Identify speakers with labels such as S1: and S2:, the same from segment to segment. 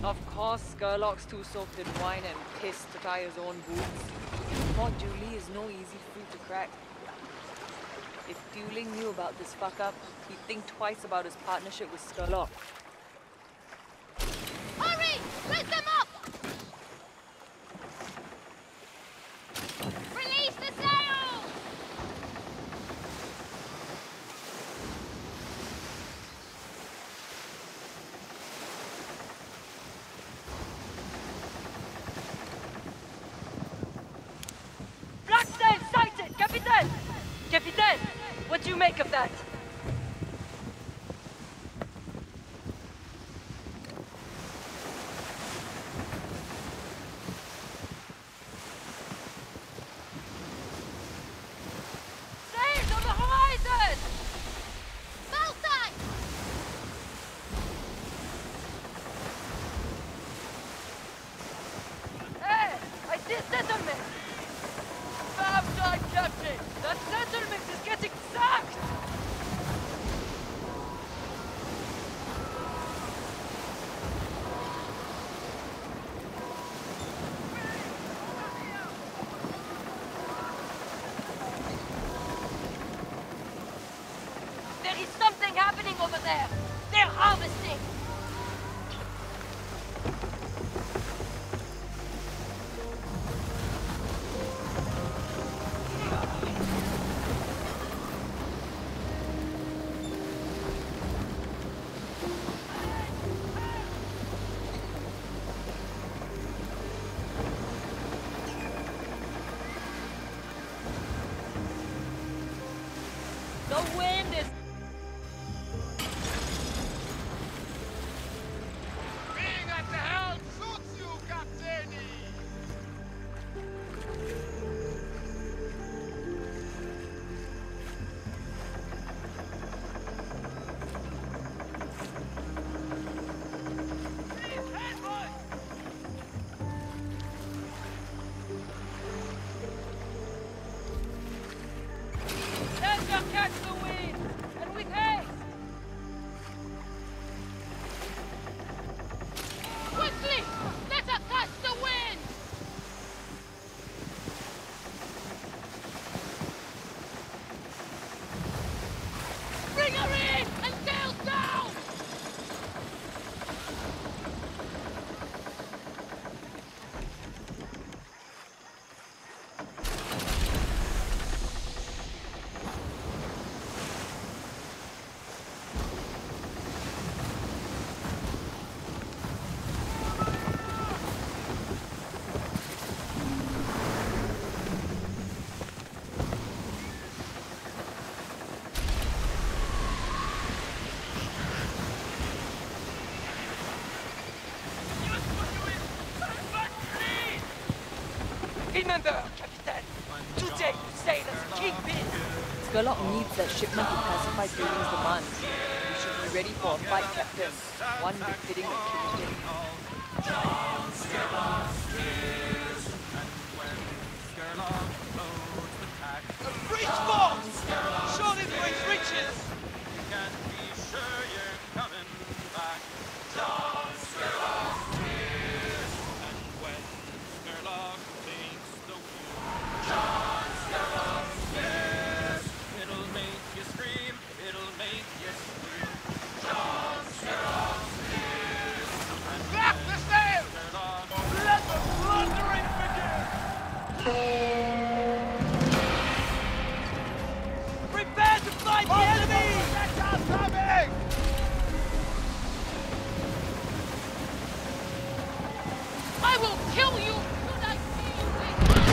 S1: Of course, Skurlock's too soaked in wine and piss to tie his own boots. Port Julie is no easy fruit to crack. If Fueling knew about this fuck-up, he'd think twice about his partnership with Skurlock.
S2: Hurry! Let them up! Release the sail!
S1: Black sail sighted! Capitaine! Capitaine! What do you make of that? Sails on the horizon!
S2: Baltai!
S1: Hey! I see a settlement! Bad time, Captain! That settlement is getting sacked! There is something happening over there! They're harvesting! The wind is...
S3: Being at the helm suits you, Captain!
S1: Let them catch the wind! And with haste!
S2: Quickly! Let us catch the wind! Bring her in! And sail down!
S1: Remember, Captain, today you sail as kingpin! Skurlock needs that shipment to pacify Julian's demand. We should be ready for a fight, Captain. One befitting a kingpin.
S3: A breach box! Surely the breach reaches! Back the sail! Let the plundering begin! Prepare to fight the enemy! Projectiles coming!
S2: I will kill you! Should I see you with...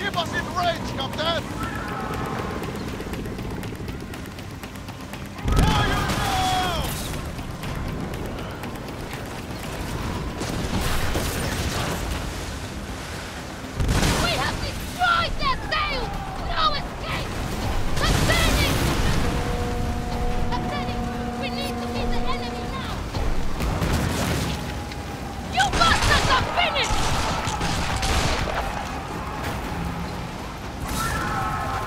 S4: Keep us in range, Captain!
S2: We have destroyed their sails! No escape! Captain! Captain, we need to meet the enemy now! You bastards are finished!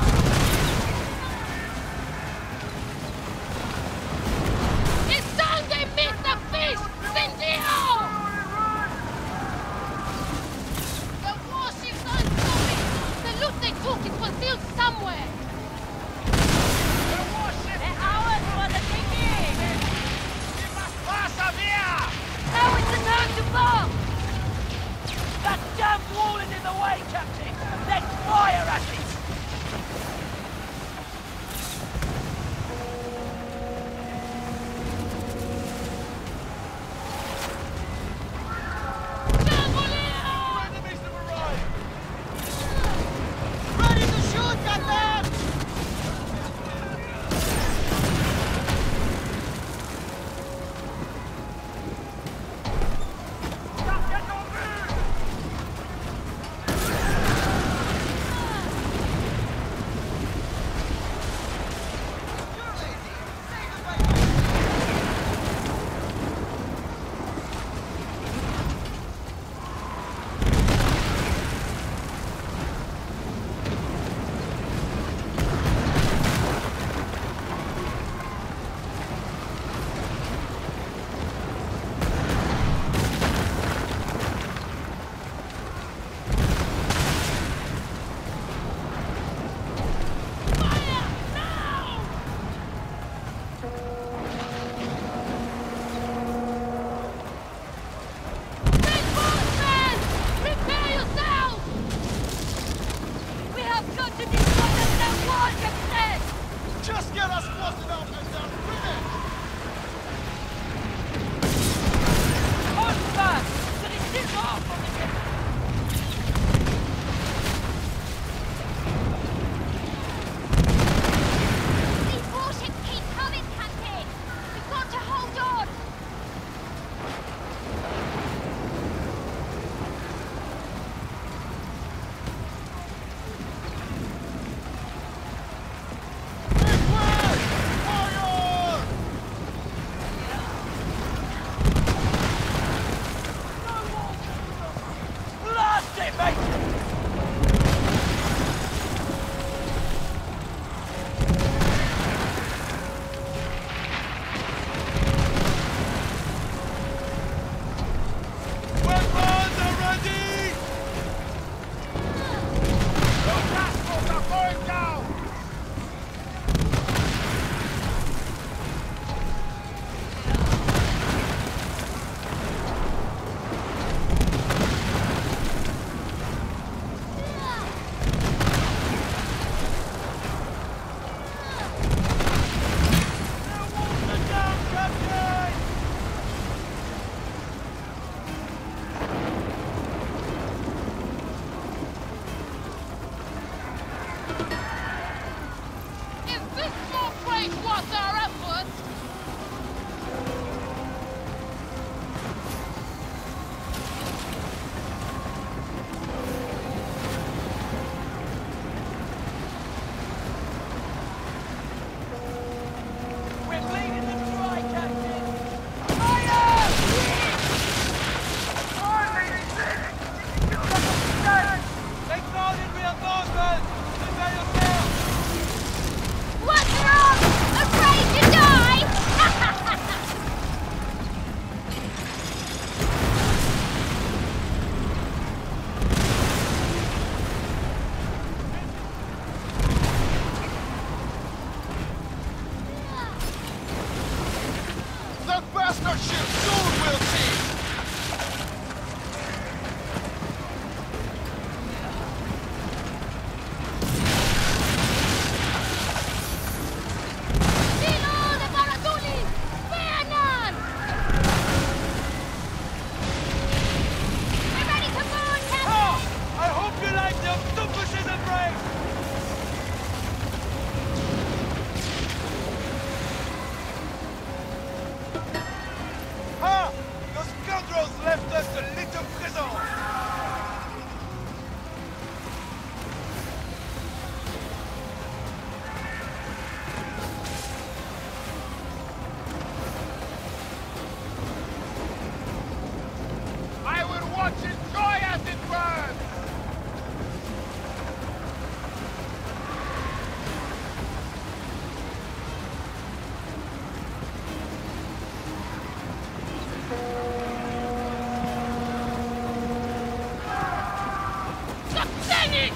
S1: Right.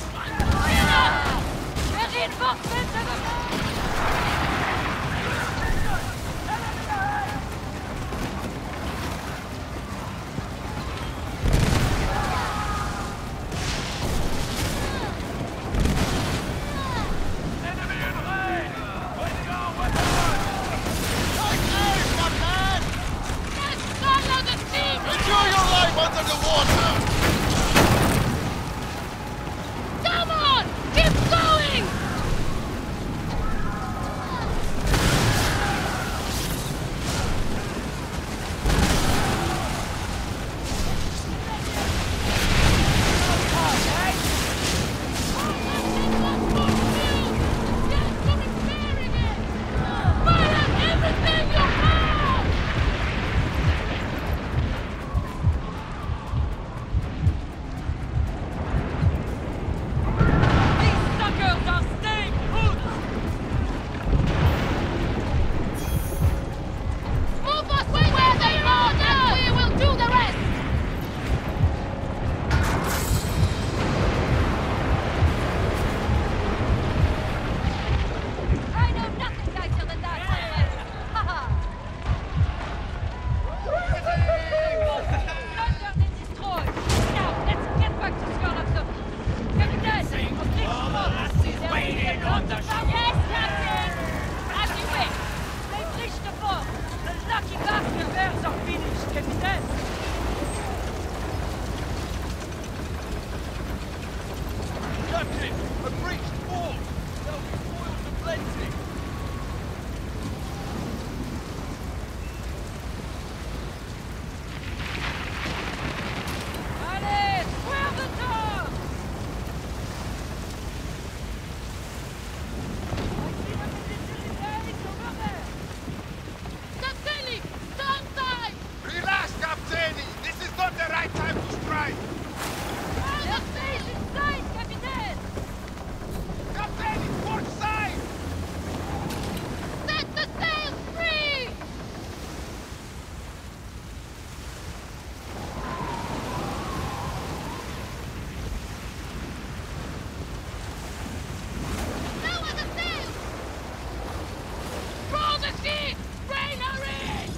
S2: Reinforcements have arrived!
S4: Enjoy your life under the water!
S2: Come on! Keep going!
S3: Captain, a breached fort! There'll be foils aplenty!
S2: Allez, square the top! Captain, stand time!
S4: Relax, Captain! This is not the right time to strike!
S2: The sail inside, Captain!
S4: Captain, it's port side!
S2: Set the sail free! Lower the sail! Roll the sheet! Rain her in!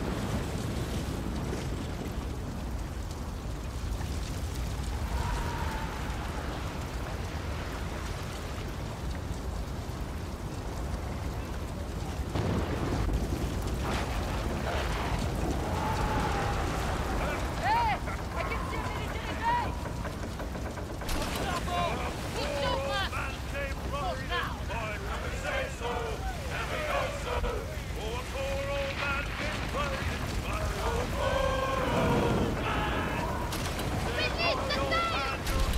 S2: Hey! I can see a military base! Good job, Matt! Release the sail!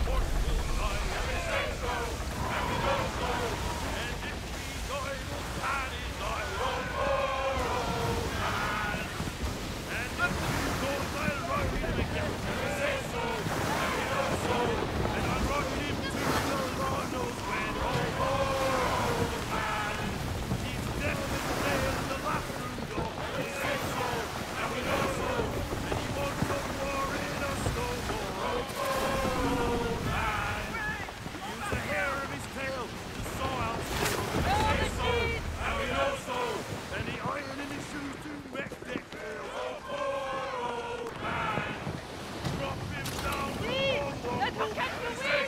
S2: Let her catch the wind!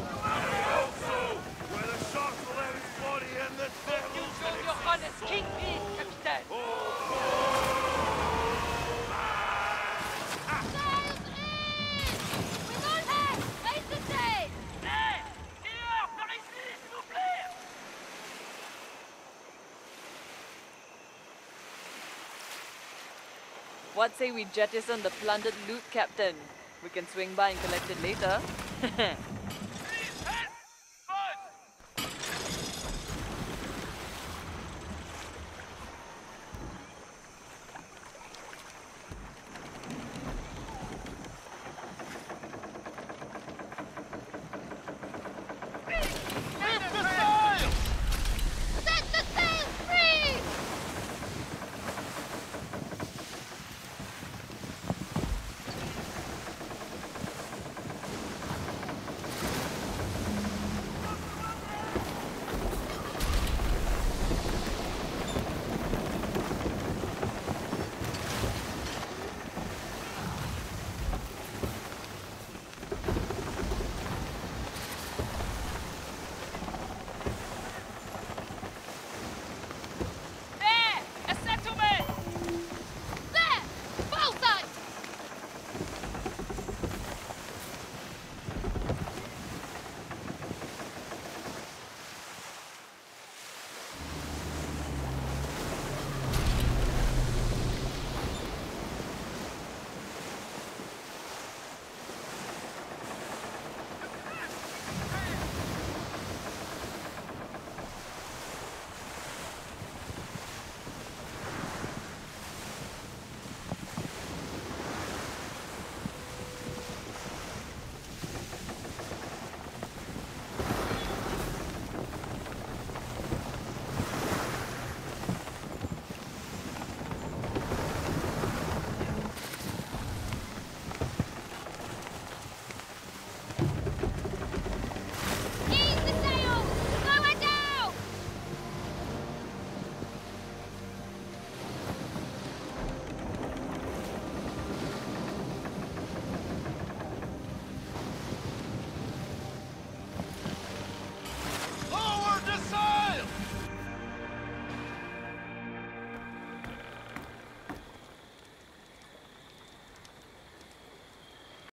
S3: You show your honest kingpin, Captain!
S2: Sails in! With all hands, raise the sail!
S3: Hey! Tireur, par ici, s'il vous plaît!
S1: What say we jettison the plundered loot, Captain? We can swing by and collect it later.